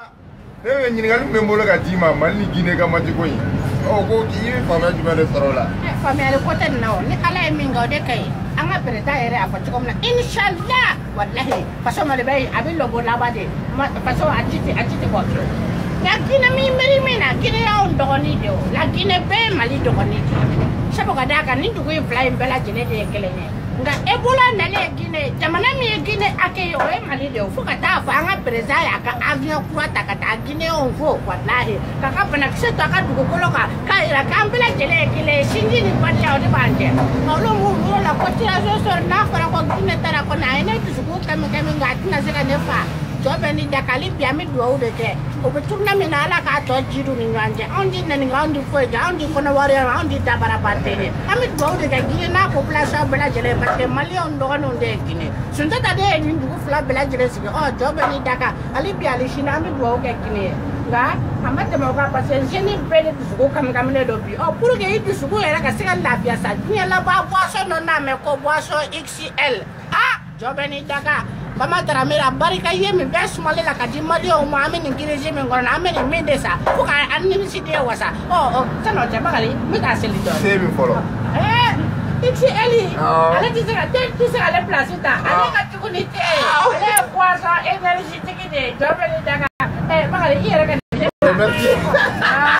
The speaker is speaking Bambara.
Ne ɲininkali min bɛ n bolo ka d'i ma Mali ni Guinée ka match ko in ko k'i ye faamuya jumɛn de sɔrɔ o la. Faamuyali ko tɛ nin na o ni Ala ye min kɛ o de ka ɲi an ka président yɛrɛ y'a fɔ cogo min na inshallah walahi faso Mali bɛ a bɛ lɔbɔ laban de faso a ti bɔ nka Guinée min miiri min na Guinée y'anw dɔgɔnin de o la Guinée bɛɛ ye Mali dɔgɔnin de ye sabu ka d'a kan nin dugu in fila in bɛɛ lajɛlen de ye kelen ye nka Ebola nalen Guinée jamana min ye Guinée accueilli o ye Mali de ye fo ka taa fɔ an ka président y'a ka avion kura ta ka taa Guinéenw fo walahi k'a ka banakisɛ to a ka dugukolo kan k'a jira k'an bɛɛ lajɛlen ye kelen ye sinji ni baliya o de b'an jɛ olu m'u bolo la ko tirage sɔrɔ n'a fɔra ko Guinée taara kɔnɔ a ye ne dusukun kɛmɛ nka a tɛna se ka ne fa jɔ bɛ ni dakali bi an bɛ dugawu de kɛ o bɛ tourner min na Ala k'a tɔ jiriw ni ɲɔgɔn cɛ anw ti nɛni anw ti foyi kɛ anw ti kɔnɔwari anw ti dabarabaden ye an bɛ dugawu de kɛ Guinée n'a population bɛɛ lajɛlen parce que maliyɛnw dɔgɔninw de ye Guinée Sunjata de ye nin dugu fila bɛɛ lajɛlen sigi jɔ bɛ ni Daka hali bi hali sini an bɛ dugawu kɛ Guinée ye nka a ma tɛmɛ o kan parce que jeune bɛɛ de dusukun kamikaminen don bi pour que i dusukun yɛrɛ ka se ka lafiya sa diɲɛ laban boisson dɔ n'a mɛn ko boisson XL jɔ bɛ ni Daka Bama Taramera barika ye min bɛɛ sumalen la ka di maliyɛnw ma an bɛ nin crise min kɔnɔ an bɛ nin min de sa fo ka an nimisi den wasa san'o cɛ Bakari n bɛ k'a seli dɔɔnin. Se min fɔlɔ. XL ale tɛ se ka ale place ta ale ka jugu ni tɛ ye ale ye boisson énergie tigi de ye jɔ bɛ ni Daka Bakari i yɛrɛ ka